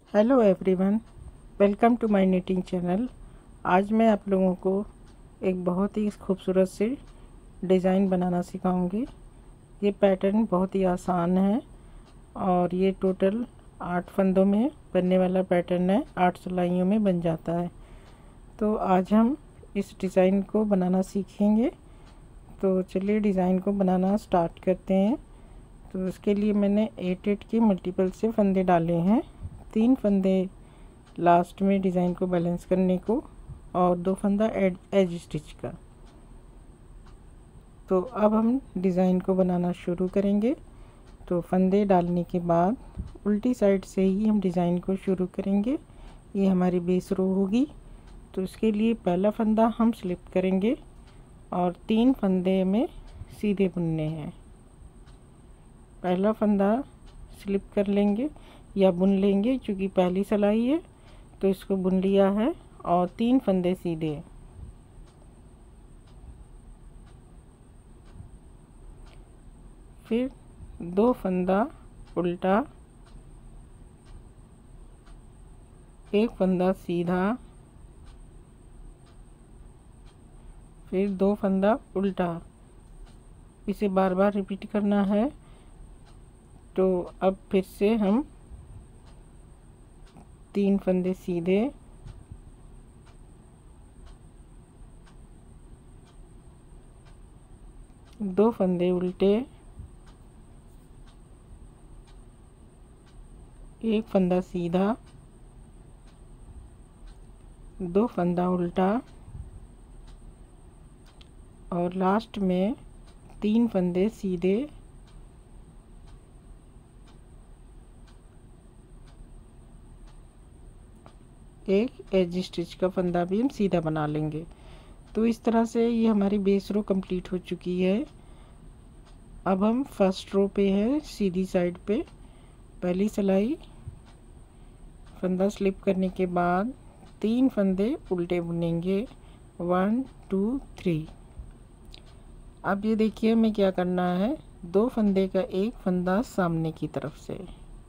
Hello everyone, welcome to my knitting channel. आज मैं आप लोगों को एक बहुत ही खूबसूरत सी डिज़ाइन बनाना सिखाऊंगी। ये पैटर्न बहुत ही आसान है और ये टोटल 8 फंदों में बनने वाला पैटर्न है। 8 सिलाइयों में बन जाता है। तो आज हम इस डिज़ाइन को बनाना सीखेंगे। तो चलिए डिज़ाइन को बनाना स्टार्ट करते हैं। तो इसके लिए मैंने 8 के मल्टीपल से फंदे डाले हैं। 3 फंदे लास्ट में डिज़ाइन को बैलेंस करने को और 2 फंदा एज स्टिच का। तो अब हम डिज़ाइन को बनाना शुरू करेंगे। तो फंदे डालने के बाद उल्टी साइड से ही हम डिज़ाइन को शुरू करेंगे। ये हमारी बेस रो होगी। तो इसके लिए पहला फंदा हम स्लिप करेंगे और 3 फंदे में सीधे बुनने हैं। पहला फंदा स्लिप कर लेंगे या बुन लेंगे, क्योंकि पहली सिलाई है तो इसको बुन लिया है और 3 फंदे सीधे। फिर 2 फंदा उल्टा, 1 फंदा सीधा, फिर 2 फंदा उल्टा। इसे बार बार रिपीट करना है। तो अब फिर से हम 3 फंदे सीधे, 2 फंदे उल्टे, 1 फंदा सीधा, 2 फंदा उल्टा और लास्ट में 3 फंदे सीधे, एक एज स्टिच का फंदा भी हम सीधा बना लेंगे। तो इस तरह से ये हमारी बेस रो कंप्लीट हो चुकी है। अब हम फर्स्ट रो पे हैं, सीधी साइड पे। पहली सिलाई, फंदा स्लिप करने के बाद 3 फंदे उल्टे बुनेंगे, 1 2 3। अब ये देखिए हमें क्या करना है। 2 फंदे का एक फंदा सामने की तरफ से,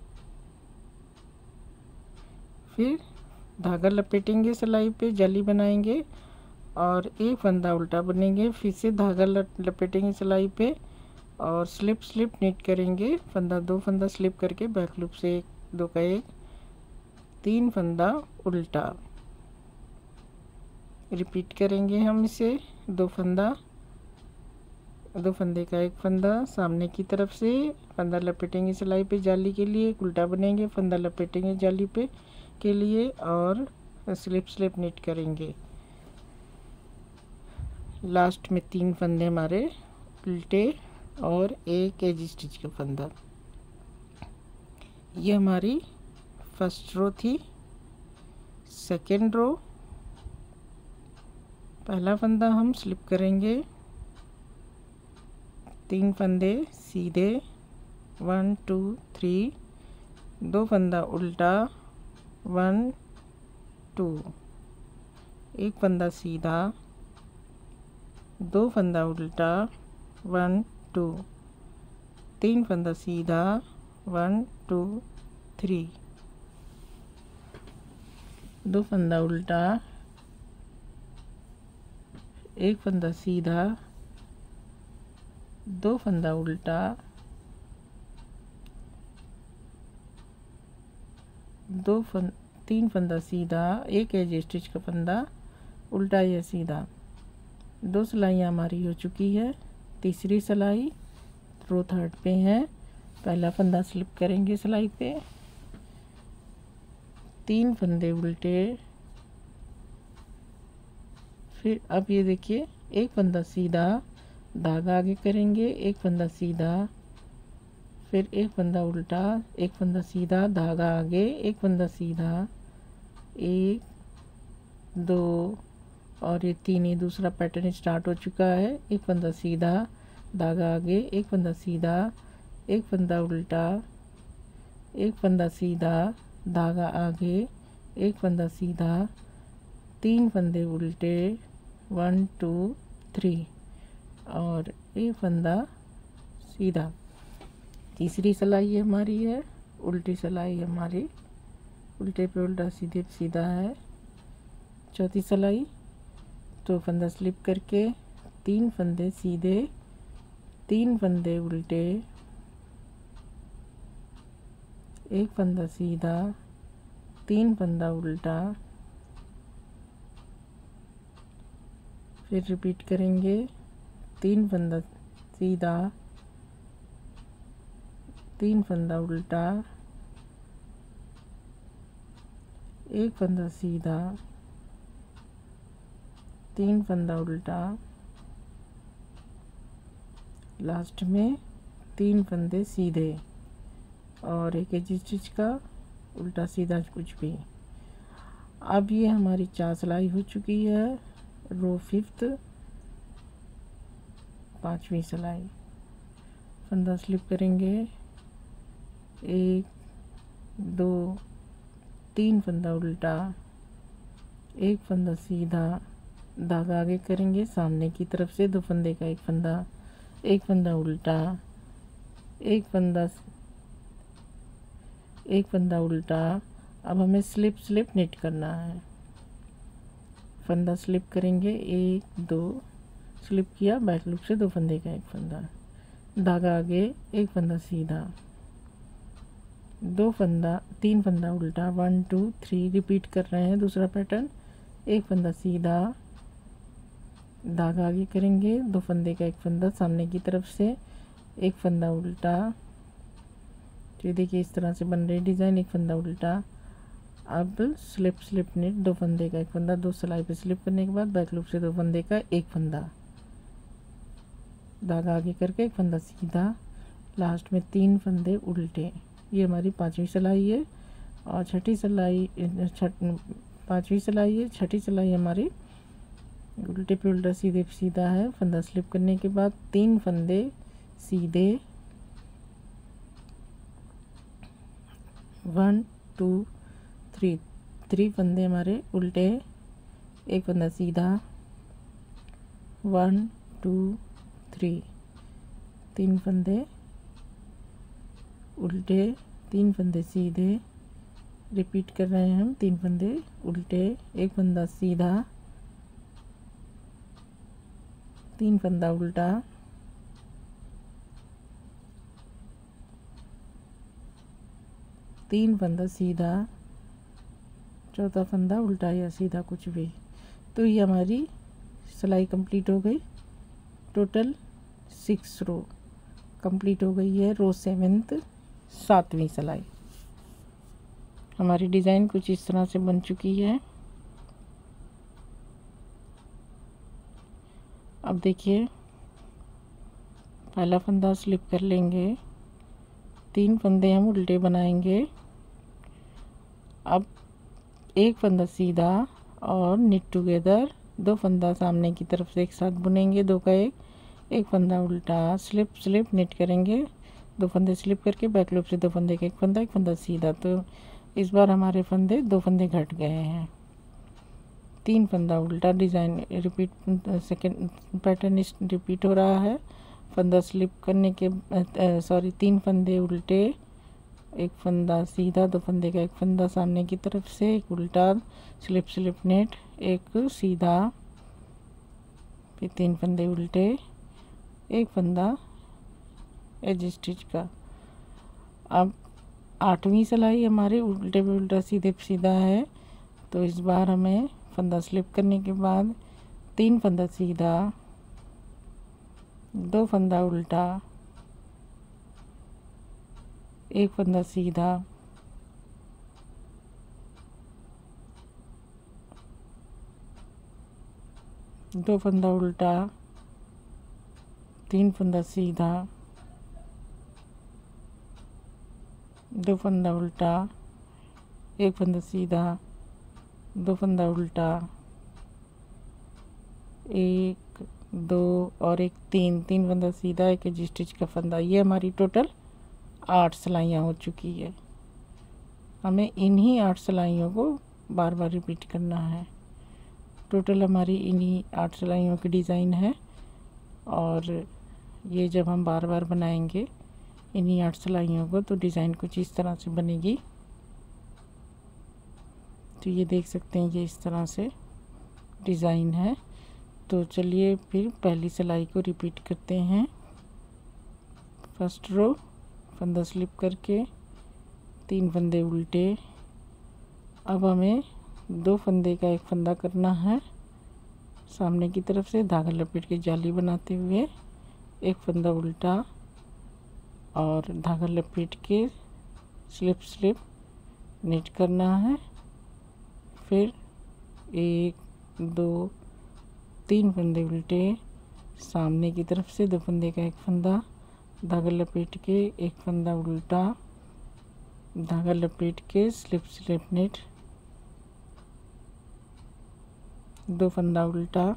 फिर धागा लपेटेंगे, सिलाई पे जाली बनाएंगे और एक फंदा उल्टा बुनेंगे। फिर से धागा लपेटेंगे सिलाई पे और स्लिप स्लिप निट करेंगे। फंदा 2 फंदा स्लिप करके बैक लूप से 2 का 1, 3 फंदा उल्टा। रिपीट करेंगे हम इसे। 2 फंदा, 2 फंदे का एक फंदा सामने की तरफ से, फंदा लपेटेंगे सिलाई पे जाली के लिए, उल्टा बनेंगे, फंदा लपेटेंगे जाली पे के लिए और स्लिप स्लिप निट करेंगे। लास्ट में 3 फंदे हमारे उल्टे और एक एज स्टिच का फंदा। ये हमारी फर्स्ट रो थी। सेकेंड रो, पहला फंदा हम स्लिप करेंगे, 3 फंदे सीधे, 1 2 3, 2 फंदा उल्टा, 1 2, एक फंदा सीधा, 2 फंदा उल्टा, 1 2, 3 फंदा सीधा, 1 2 3, 2 फंदा उल्टा, एक फंदा सीधा, 2 फंदा उल्टा, 3 फंदा सीधा, एक एज स्टिच का फंदा उल्टा या सीधा। 2 सिलाइयाँ हमारी हो चुकी है। तीसरी सिलाई रो थर्ड पे है। पहला फंदा स्लिप करेंगे सिलाई पे, 3 फंदे उल्टे, फिर अब ये देखिए एक फंदा सीधा, धागा आगे करेंगे, एक फंदा सीधा, फिर एक फंदा उल्टा, एक फंदा सीधा, धागा आगे, एक फंदा सीधा, 1 2 और ये 3 ही दूसरा पैटर्न स्टार्ट हो चुका है। एक फंदा सीधा, धागा आगे, एक फंदा सीधा, एक फंदा उल्टा, एक फंदा सीधा, धागा आगे, एक फंदा सीधा, 3 फंदे उल्टे, 1 2 3 और एक फंदा सीधा। तीसरी सिलाई हमारी है, उल्टी सिलाई हमारी उल्टे पे उल्टा सीधे पे सीधा है। चौथी सिलाई, 2 फंदा स्लिप करके 3 फंदे सीधे, 3 फंदे उल्टे, 1 फंदा सीधा, 3 फंदा उल्टा, फिर रिपीट करेंगे। 3 फंदा सीधा, 3 फंदा उल्टा, 1 फंदा सीधा, 3 फंदा उल्टा, लास्ट में 3 फंदे सीधे और एक एजी स्टिच का उल्टा सीधा कुछ भी। अब ये हमारी 4 सिलाई हो चुकी है। रो 5th 5वीं सिलाई, फंदा स्लिप करेंगे, 1 2 3 फंदा उल्टा, 1 फंदा सीधा, धागा आगे करेंगे सामने की तरफ से, 2 फंदे का 1 फंदा, 1 फंदा उल्टा, 1 फंदा उल्टा। अब हमें स्लिप निट करना है। फंदा स्लिप करेंगे, 1 2 स्लिप किया, बैक लूप से 2 फंदे का 1 फंदा, धागा आगे, 1 फंदा सीधा, 2 फंदा 3 फंदा उल्टा, 1 2 3 रिपीट कर रहे हैं दूसरा पैटर्न। 1 फंदा सीधा, धागा आगे करेंगे, 2 फंदे का 1 फंदा सामने की तरफ से, 1 फंदा उल्टा। तो देखिए इस तरह से बन रही डिज़ाइन, 1 फंदा उल्टा। अब स्लिप निट, 2 फंदे का 1 फंदा, 2 सिलाई पे स्लिप करने के बाद बैक लूप से 2 फंदे का 1 फंदा, धागा आगे करके 1 फंदा सीधा, लास्ट में 3 फंदे उल्टे। ये हमारी 5वीं सिलाई है। और 5वीं सिलाई है। 6ठी सिलाई हमारी उल्टे पे उल्टा सीधे पे सीधा है। फंदा स्लिप करने के बाद 3 फंदे सीधे, 1 2 3 फंदे हमारे उल्टे, 1 फंदा सीधा, 1 2 3 फंदे उल्टे, 3 फंदे सीधे, रिपीट कर रहे हैं हम। 3 फंदे उल्टे, 1 फंदा सीधा, 3 फंदा उल्टा, 3 फंदा सीधा, चौथा फंदा उल्टा या सीधा कुछ भी। तो ये हमारी सिलाई कंप्लीट हो गई। टोटल 6 रो कंप्लीट हो गई है। रो 7th 7वीं सिलाई। हमारी डिज़ाइन कुछ इस तरह से बन चुकी है। अब देखिए, पहला फंदा स्लिप कर लेंगे, 3 फंदे हम उल्टे बनाएंगे। अब 1 फंदा सीधा और निट टुगेदर, 2 फंदा सामने की तरफ से एक साथ बुनेंगे, 2 का 1 फंदा उल्टा, स्लिप निट करेंगे, 2 फंदे स्लिप करके बैक लूप से 2 फंदे का 1 फंदा सीधा। तो इस बार हमारे फंदे 2 फंदे घट गए हैं। 3 फंदा उल्टा, design repeat, second pattern repeat हो रहा है। फंदा स्लिप करने के 3 फंदे उल्टे, 1 फंदा सीधा, 2 फंदे का 1 फंदा सामने की तरफ से, 1 उल्टा, स्लिप नेट, 1 सीधा, फिर 3 फंदे उल्टे, 1 फंदा एज स्टिच का। अब 8वीं सिलाई हमारी उल्टे पे उल्टा सीधे पे सीधा है। तो इस बार हमें फंदा स्लिप करने के बाद 3 फंदा सीधा, 2 फंदा उल्टा, 1 फंदा सीधा, 2 फंदा उल्टा, 3 फंदा सीधा, 2 फंदा उल्टा, 1 फंदा सीधा, 2 फंदा उल्टा, 1 2 और 1 3 फंदा सीधा, 1 एज स्टिच का फंदा। ये हमारी टोटल 8 सिलाइयाँ हो चुकी है। हमें इन्हीं 8 सिलाइयों को बार बार रिपीट करना है। टोटल हमारी इन्हीं 8 सिलाइयों की डिज़ाइन है। और ये जब हम बार बार बनाएंगे इन्हीं 8 सिलाइयों को, तो डिज़ाइन कुछ इस तरह से बनेगी। तो ये देख सकते हैं, ये इस तरह से डिज़ाइन है। तो चलिए फिर पहली सिलाई को रिपीट करते हैं। फर्स्ट रो फंदा स्लिप करके 3 फंदे उल्टे। अब हमें 2 फंदे का एक फंदा करना है। सामने की तरफ से धागा लपेट के जाली बनाते हुए एक फंदा उल्टा और धागा लपेट के स्लिप नेट करना है। फिर 1 2 3 फंदे उल्टे, सामने की तरफ से 2 फंदे का एक फंदा, धागा लपेट के एक फंदा उल्टा, धागा लपेट के स्लिप नेट, 2 फंदा उल्टा,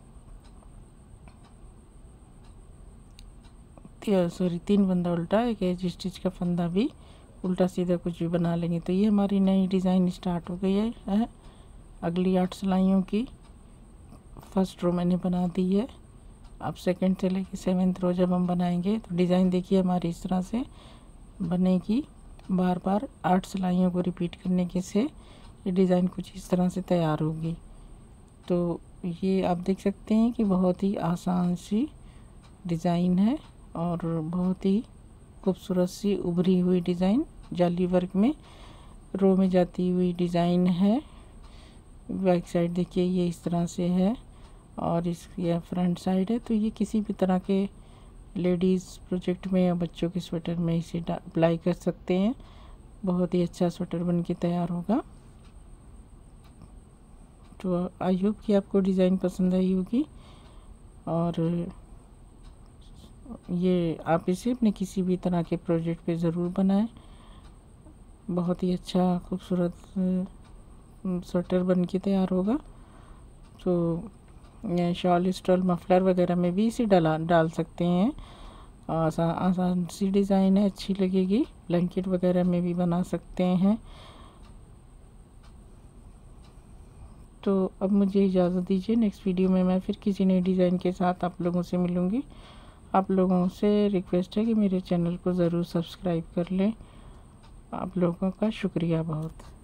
3 फंदा उल्टा, एक एज स्टिच का फंदा भी उल्टा सीधा कुछ भी बना लेंगे। तो ये हमारी नई डिज़ाइन स्टार्ट हो गई है। अगली 8 सिलाइयों की फर्स्ट रो मैंने बना दी है। अब सेकंड से लेकर 7th रो जब हम बनाएंगे तो डिज़ाइन देखिए हमारी इस तरह से बनेगी। बार बार 8 सिलाइयों को रिपीट करने के से ये डिज़ाइन कुछ इस तरह से तैयार होगी। तो ये आप देख सकते हैं कि बहुत ही आसान सी डिज़ाइन है और बहुत ही खूबसूरत सी उभरी हुई डिज़ाइन जाली वर्क में रो में जाती हुई डिज़ाइन है। बैक साइड देखिए ये इस तरह से है और यह फ्रंट साइड है। तो ये किसी भी तरह के लेडीज़ प्रोजेक्ट में या बच्चों के स्वेटर में इसे अप्लाई कर सकते हैं। बहुत ही अच्छा स्वेटर बन के तैयार होगा। तो आई होप कि आपको डिज़ाइन पसंद आई होगी और ये आप इसे अपने किसी भी तरह के प्रोजेक्ट पे ज़रूर बनाएं। बहुत ही अच्छा खूबसूरत स्वेटर बन के तैयार होगा। तो शॉल स्टॉल मफलर वगैरह में भी इसे डाल सकते हैं। आसान सी डिज़ाइन है, अच्छी लगेगी। ब्लैंकेट वगैरह में भी बना सकते हैं। तो अब मुझे इजाज़त दीजिए। नेक्स्ट वीडियो में मैं फिर किसी नई डिज़ाइन के साथ आप लोगों से मिलूँगी। आप लोगों से रिक्वेस्ट है कि मेरे चैनल को ज़रूर सब्सक्राइब कर लें। आप लोगों का शुक्रिया बहुत।